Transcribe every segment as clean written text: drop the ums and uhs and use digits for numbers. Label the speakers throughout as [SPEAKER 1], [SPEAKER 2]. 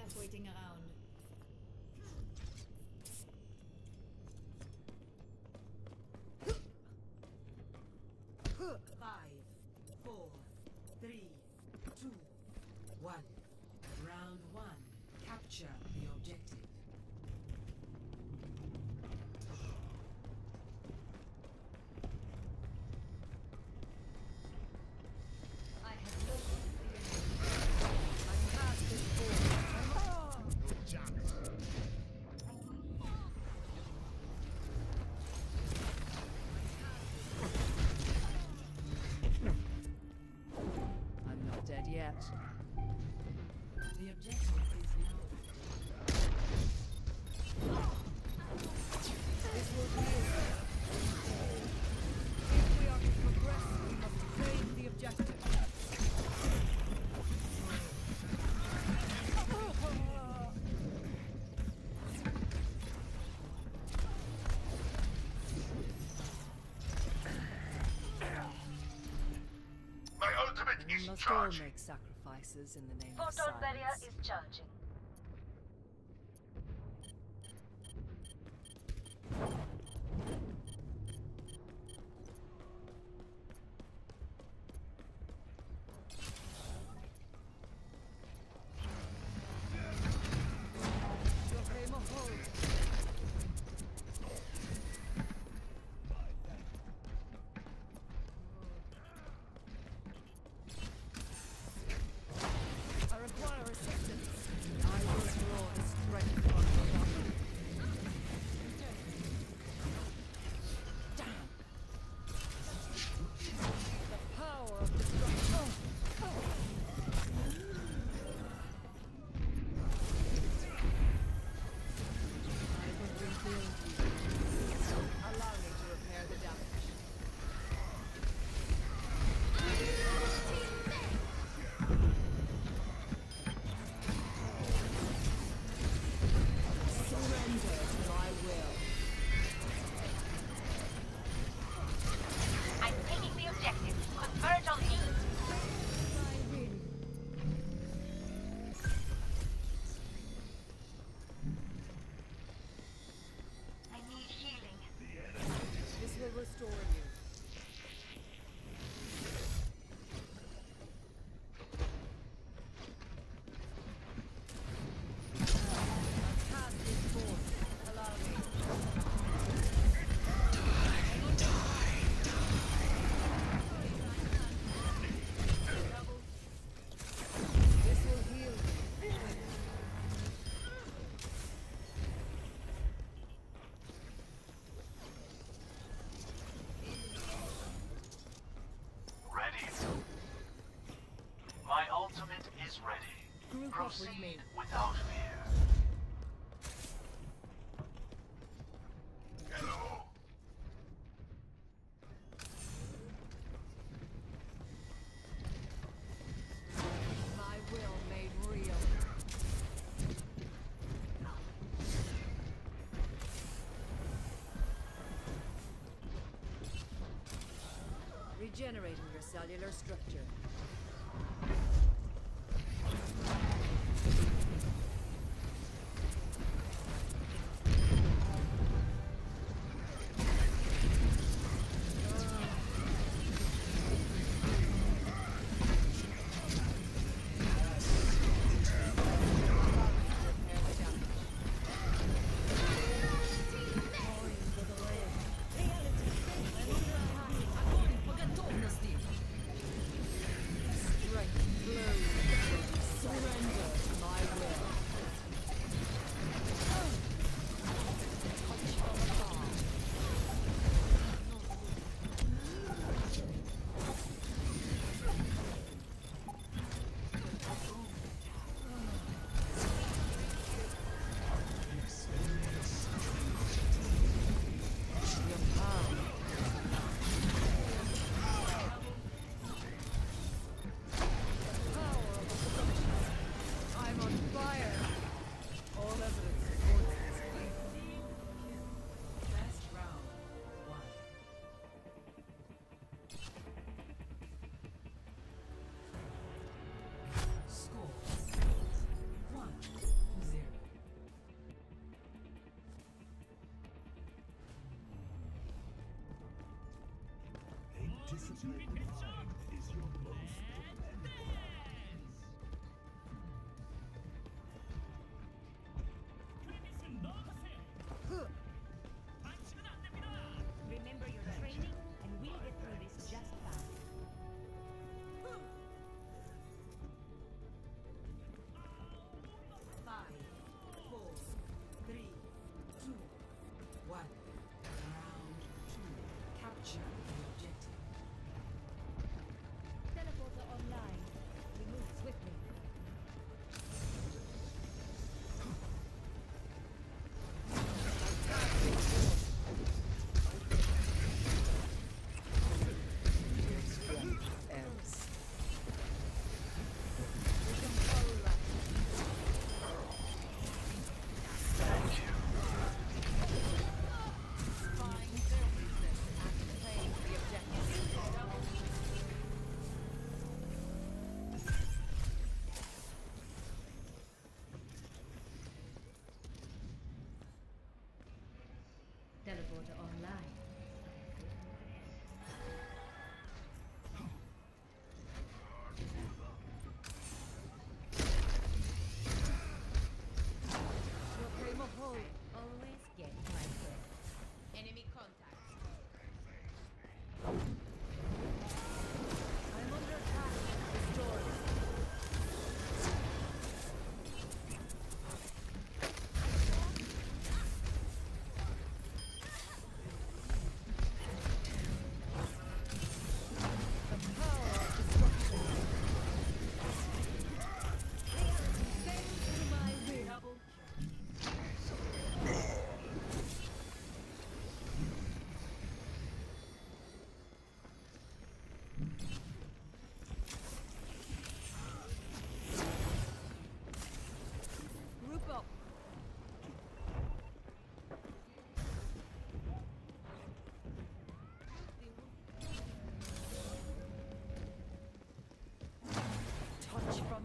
[SPEAKER 1] Cav waiting around.
[SPEAKER 2] Five, four, three, two, one. Round one. Capture the objective.
[SPEAKER 1] I have located I'm past this board.
[SPEAKER 3] No chance.
[SPEAKER 4] I'm not dead yet.
[SPEAKER 2] The objective is now.
[SPEAKER 4] This will be it. If we are to progress, we must claim the objective.
[SPEAKER 3] My ultimate
[SPEAKER 4] We
[SPEAKER 3] is
[SPEAKER 4] must all
[SPEAKER 3] charging.
[SPEAKER 4] make sacrifices in the name of
[SPEAKER 5] Photon barrier
[SPEAKER 4] science.
[SPEAKER 5] is charging.
[SPEAKER 4] Your flame of hope. I require assistance. I will draw the strength from your body. Damn! The power of destruction. I will rebuild you. Allow me to repair the damage. Surrender to my will.
[SPEAKER 5] I'm taking the objective. Converge on me. I need healing.
[SPEAKER 4] This will restore you. Past this force. Allow me. This will heal you.
[SPEAKER 6] Ready. My ultimate is ready.
[SPEAKER 4] Group up with
[SPEAKER 6] Proceed
[SPEAKER 4] me.
[SPEAKER 6] without fear.
[SPEAKER 3] Hello.
[SPEAKER 4] My will made real. Regenerating your cellular structure.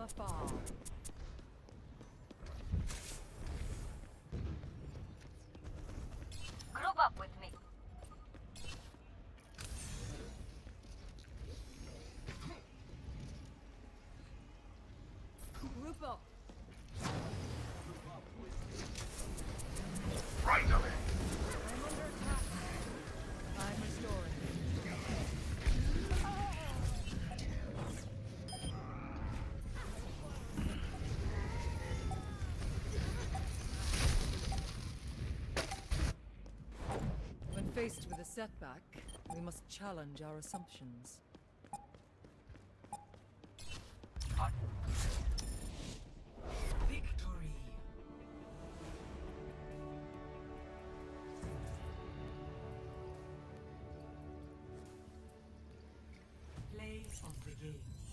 [SPEAKER 4] afar.
[SPEAKER 5] Group up with me.
[SPEAKER 4] Group up.
[SPEAKER 3] Right of it.
[SPEAKER 4] I'm under attack. I'm restoring. When faced with a setback, we must challenge our assumptions.
[SPEAKER 2] Victory. Play of the game.